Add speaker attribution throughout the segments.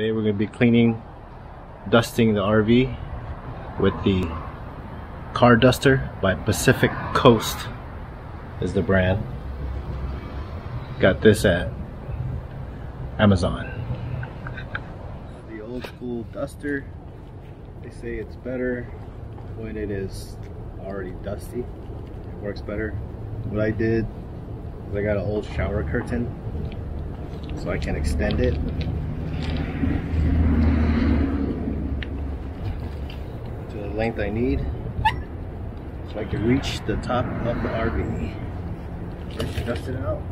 Speaker 1: Today we're going to be cleaning, dusting the RV with the Car Duster by Pacific Coast is the brand. Got this at Amazon. The old school duster, they say it's better when it is already dusty. It works better. What I did is I got an old shower curtain so I can extend it to the length I need so I can reach the top of the RV. Let's dust it out.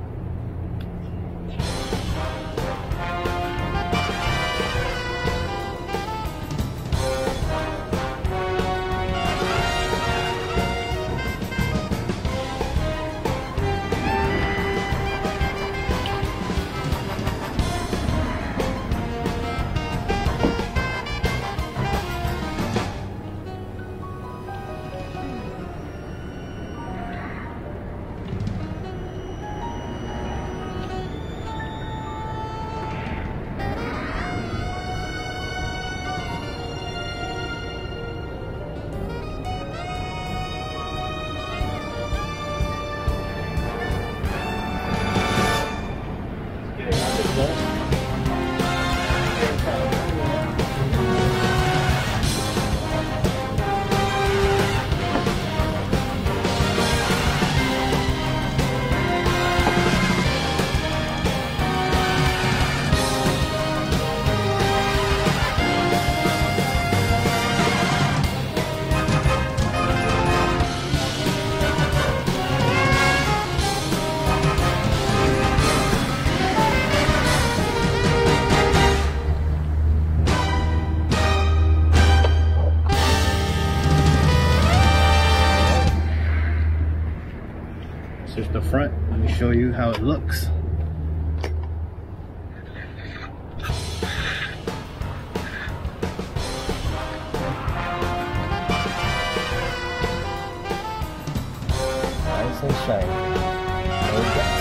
Speaker 1: Here's the front. Let me show you how it looks. Nice and shiny. No dust.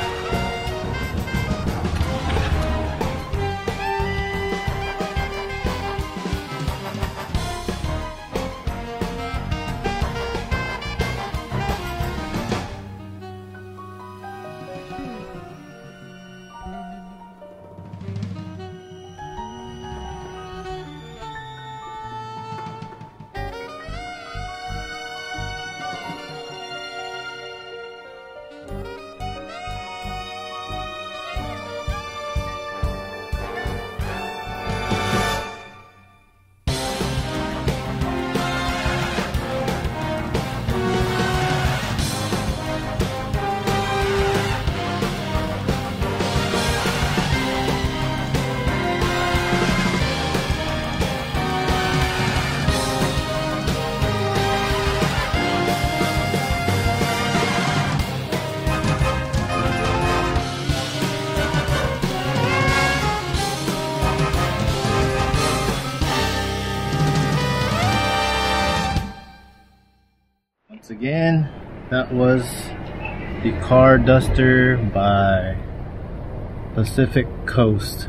Speaker 1: Once again, that was the Car Duster by Pacific Coast.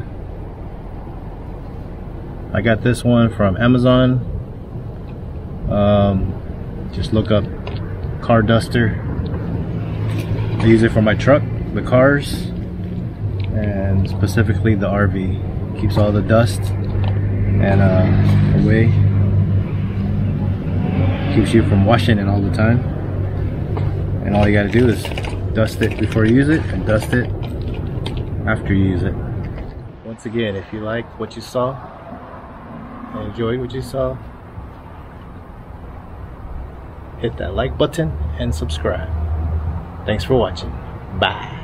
Speaker 1: I got this one from Amazon. Just look up Car Duster. I use it for my truck, the cars, and specifically the RV. Keeps all the dust and away. Keeps you from washing it all the time, and all you got to do is dust it before you use it and dust it after you use it. Once again, if you like what you saw and enjoyed what you saw, hit that like button and subscribe. Thanks for watching. Bye.